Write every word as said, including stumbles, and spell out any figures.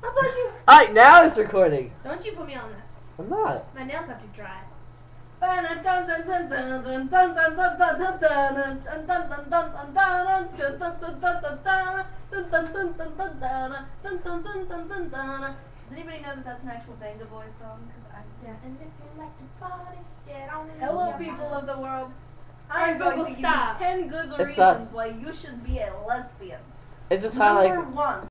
I thought you... Alright, now it's recording. Don't you put me on this. I'm not. My nails have to dry. Does anybody know that that's an actual Banga Boys song? Cause I, yeah. And if you like to party, get on in. Hello, people of the world. Alright, I'm going Google, to give stop. you ten good It's reasons not- why you should be a lesbian. It's just kind of Number like... one.